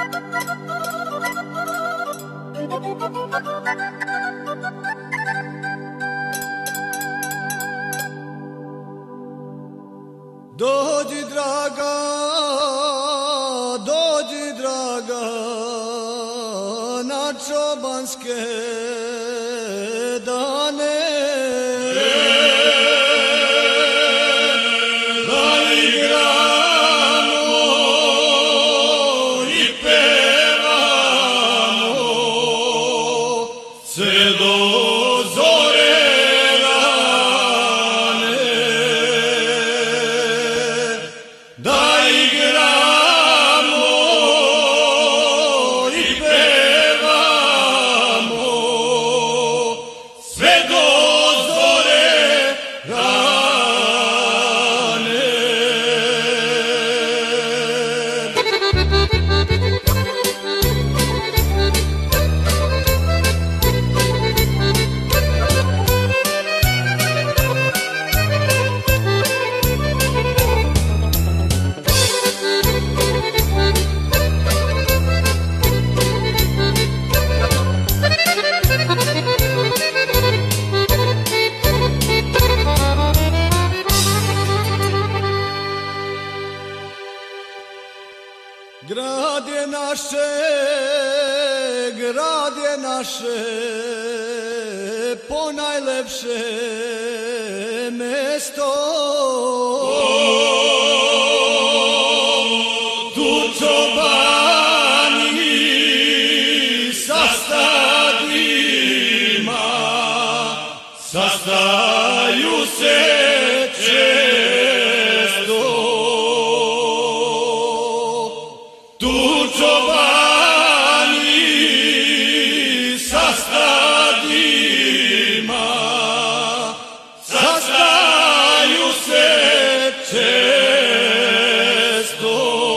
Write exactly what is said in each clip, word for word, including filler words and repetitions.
Dođi draga, dođi draga na čobanske dane. Da igramo i pevamo sve do zore. Grad je naše, grad je naše, ponajlepše mesto. Tu čobani sa stadima sastaju se često. Tu čobani sa stadima sastaju se često.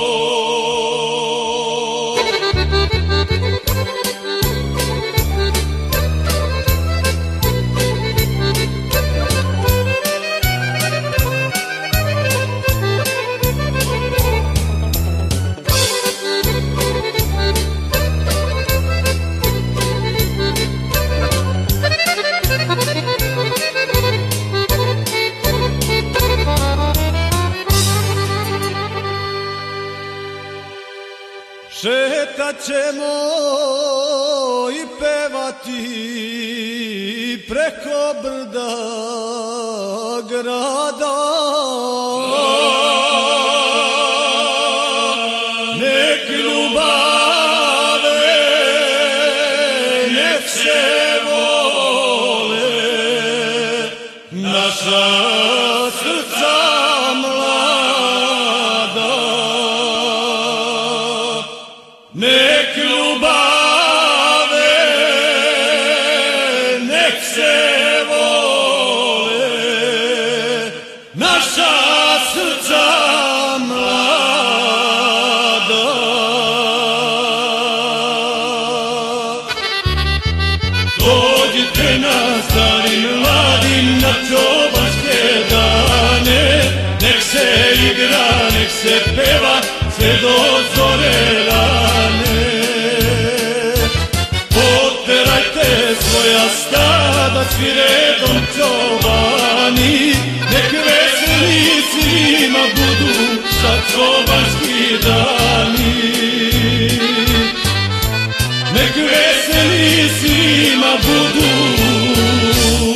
Šetat ćemo i pevati preko brda grada. Nek ljubave, nek se vole naša srca mlada. Nek ljubave, nek se vole naša srca mlada. Dođite na stari mladi na čobanske dane, nek se igra, nek se peva sve do zore rane. Poterajte svoja stada svi redom čobani, nek veseli svima budu sa čobanski dani. Nek veseli svima budu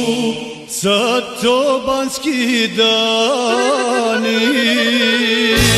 sa čobanski dani.